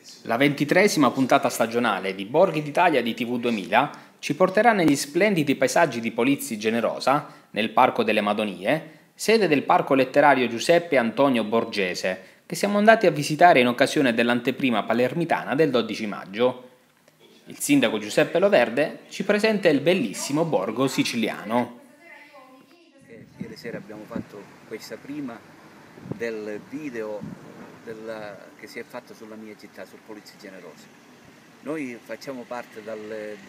La 23ª puntata stagionale di Borghi d'Italia di TV2000 ci porterà negli splendidi paesaggi di Polizzi Generosa, nel Parco delle Madonie, sede del Parco Letterario Giuseppe Antonio Borgese, che siamo andati a visitare in occasione dell'anteprima palermitana del 12 maggio. Il sindaco Giuseppe Loverde ci presenta il bellissimo borgo siciliano. Ieri sera abbiamo fatto questa prima del video che si è fatto sulla mia città, sul Polizzi Generosi. Noi facciamo parte dal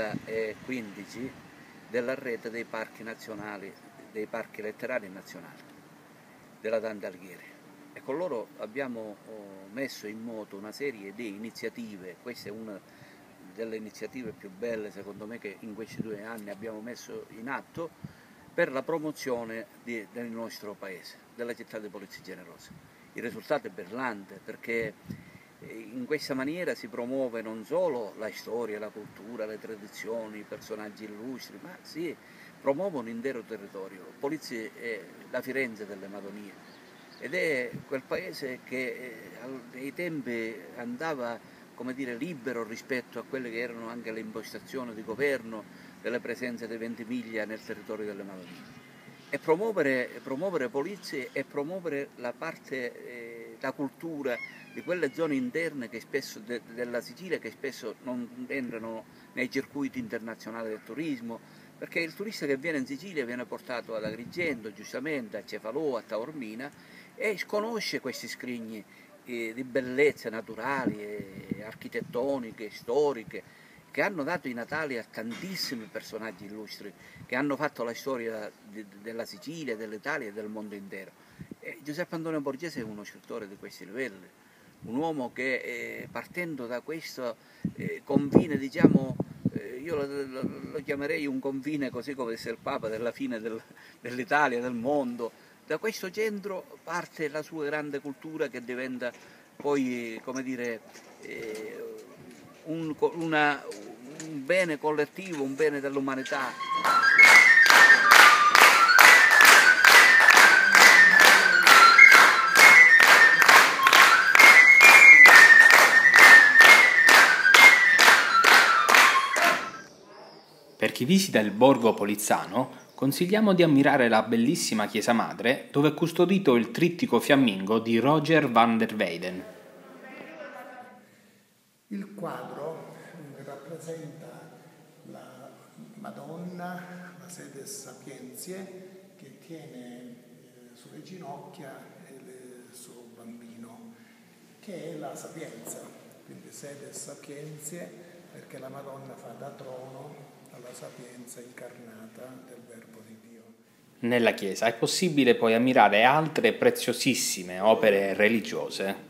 2015 della rete dei parchi nazionali, dei parchi letterari nazionali, della Dante Alighieri, e con loro abbiamo messo in moto una serie di iniziative. Questa è una delle iniziative più belle, secondo me, che in questi 2 anni abbiamo messo in atto per la promozione del nostro paese, della città di Polizzi Generosi. Il risultato è brillante, perché in questa maniera si promuove non solo la storia, la cultura, le tradizioni, i personaggi illustri, ma si promuove un intero territorio. Polizzi è la Firenze delle Madonie ed è quel paese che nei tempi andava, come dire, libero rispetto a quelle che erano anche le impostazioni di governo delle presenze dei Ventimiglia nel territorio delle Madonie. E promuovere Polizzi e promuovere la cultura di quelle zone interne che spesso, della Sicilia, che spesso non entrano nei circuiti internazionali del turismo, perché il turista che viene in Sicilia viene portato ad Agrigento, giustamente, a Cefalù, a Taormina, e sconosce questi scrigni di bellezze naturali, architettoniche, storiche, che hanno dato i natali a tantissimi personaggi illustri, che hanno fatto la storia della Sicilia, dell'Italia e del mondo intero. E Giuseppe Antonio Borgese è uno scrittore di questi livelli, un uomo che partendo da questo confine, diciamo, io lo chiamerei un confine, così come disse il Papa, della fine dell'Italia, del mondo. Da questo centro parte la sua grande cultura, che diventa poi, come dire, un bene collettivo, un bene dell'umanità. Per chi visita il borgo polizzano, consigliamo di ammirare la bellissima chiesa madre dove è custodito il trittico fiammingo di Roger van der Weyden. Il quadro rappresenta la Madonna, la Sede Sapienzie, che tiene sulle ginocchia il suo bambino, che è la Sapienza, quindi Sede Sapienzie, perché la Madonna fa da trono alla sapienza incarnata del Verbo di Dio. Nella chiesa è possibile poi ammirare altre preziosissime opere religiose.